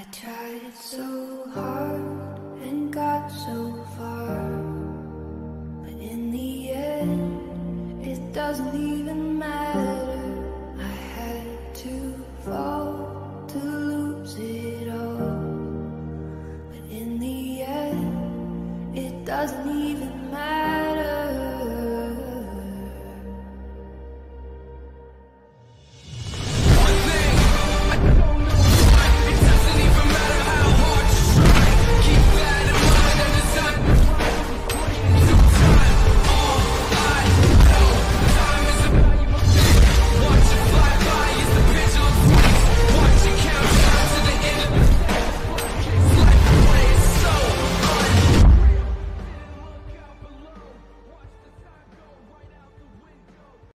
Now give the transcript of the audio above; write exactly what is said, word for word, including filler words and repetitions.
Tried so hard and got so far, but in the end, it doesn't even matter. I had to fall.